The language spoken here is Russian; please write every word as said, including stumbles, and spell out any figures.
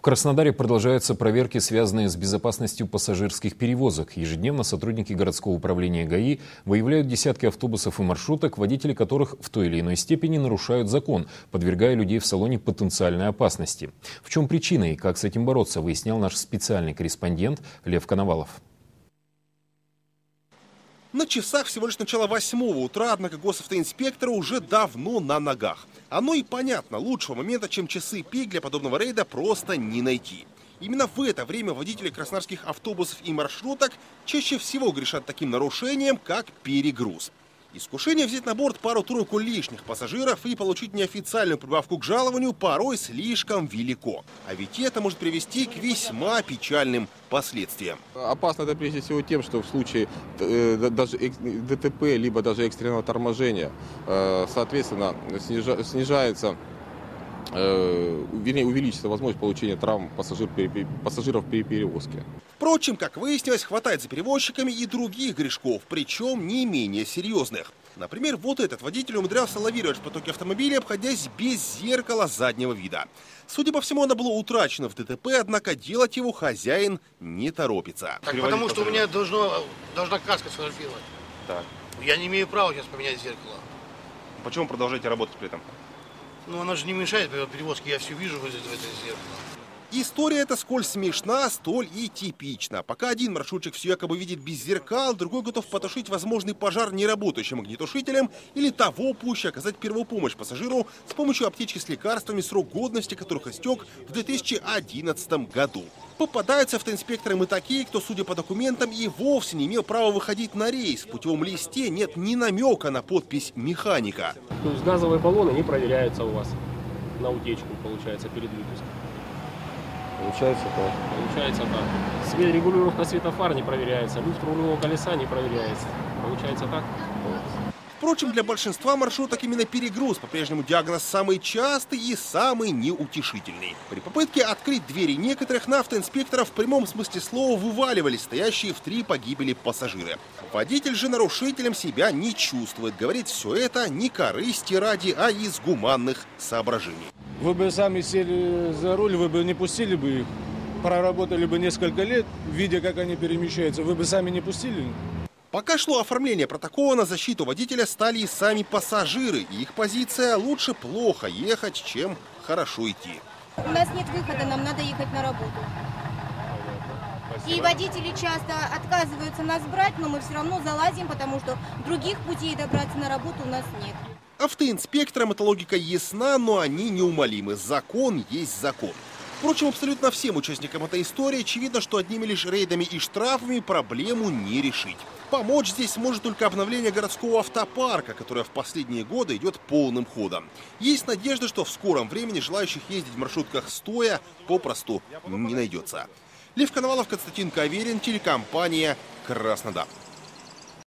Краснодаре продолжаются проверки, связанные с безопасностью пассажирских перевозок. Ежедневно сотрудники городского управления ГАИ выявляют десятки автобусов и маршруток, водители которых в той или иной степени нарушают закон, подвергая людей в салоне потенциальной опасности. В чем причина и как с этим бороться, выяснял наш специальный корреспондент Лев Коновалов. На часах всего лишь начало восьмого утра, однако госавтоинспекторы уже давно на ногах. Оно и понятно, лучшего момента, чем часы пик для подобного рейда, просто не найти. Именно в это время водители краснодарских автобусов и маршруток чаще всего грешат таким нарушением, как перегруз. Искушение взять на борт пару-тройку лишних пассажиров и получить неофициальную прибавку к жалованию порой слишком велико. А ведь это может привести к весьма печальным последствиям. Опасно это прежде всего тем, что в случае э, даже ДТП, либо даже экстренного торможения, э, соответственно, снижа, снижается, э, вернее, увеличится возможность получения травм пассажир, пассажиров при перевозке. Впрочем, как выяснилось, хватает за перевозчиками и других грешков, причем не менее серьезных. Например, вот этот водитель умудрялся лавировать в потоке автомобиля, обходясь без зеркала заднего вида. Судя по всему, оно было утрачено в ДТП, однако делать его хозяин не торопится. Так, потому что у меня должно, должна каска сфотографировать. Так. Я не имею права сейчас поменять зеркало. Почему продолжаете работать при этом? Ну, она же не мешает перевозке, я все вижу в это зеркало. История эта сколь смешна, столь и типична. Пока один маршрутчик все якобы видит без зеркал, другой готов потушить возможный пожар неработающим огнетушителем или того пуще оказать первую помощь пассажиру с помощью аптечки с лекарствами, срок годности которых истек в две тысячи одиннадцатом году. Попадаются автоинспекторам и такие, кто, судя по документам, и вовсе не имел права выходить на рейс. В путевом листе нет ни намека на подпись механика. То есть газовые баллоны не проверяются у вас на утечку, получается, перед выпуском. Получается так. Получается так. Свет, регулировка светофар не проверяется, люфт рулевого колеса не проверяется. Получается так? Впрочем, для большинства маршруток именно перегруз по-прежнему диагноз самый частый и самый неутешительный. При попытке открыть двери некоторых на автоинспекторов в прямом смысле слова вываливались стоящие в три погибели пассажиры. Водитель же нарушителем себя не чувствует. Говорит, все это не корысти ради, а из гуманных соображений. Вы бы сами сели за руль, вы бы не пустили бы их, проработали бы несколько лет, видя, как они перемещаются, вы бы сами не пустили? Пока шло оформление протокола, на защиту водителя стали и сами пассажиры. И их позиция: лучше плохо ехать, чем хорошо идти. У нас нет выхода, нам надо ехать на работу. И водители часто отказываются нас брать, но мы все равно залазим, потому что других путей добраться на работу у нас нет. Автоинспекторам эта логика ясна, но они неумолимы. Закон есть закон. Впрочем, абсолютно всем участникам этой истории очевидно, что одними лишь рейдами и штрафами проблему не решить. Помочь здесь может только обновление городского автопарка, которое в последние годы идет полным ходом. Есть надежда, что в скором времени желающих ездить в маршрутках стоя попросту не найдется. Лев Коновалов, Константин Каверин, телекомпания «Краснодар».